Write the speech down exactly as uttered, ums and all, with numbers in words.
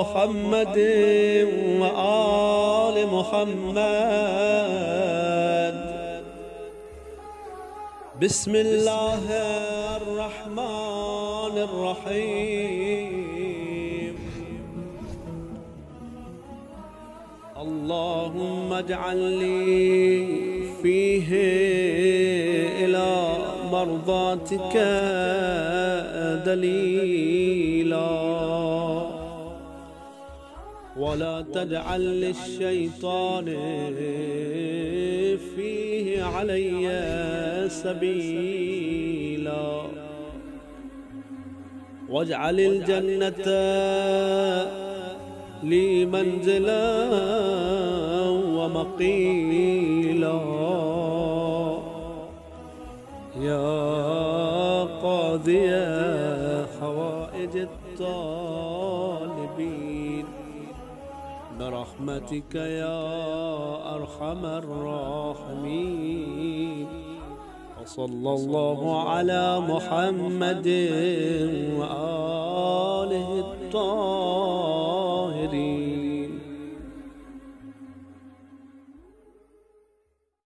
محمد وآل محمد. بسم الله الرحمن الرحيم. اللهم اجعل لي فيه إلى مرضاتك دليلا، ولا تجعل للشيطان فيه علي سبيلا، واجعل الجنة لي منزلا ومقيلا، يا قاضي حوائج الطالبين برحمتك يا أرحم الراحمين. وصلى الله على محمد وآله الطاهرين.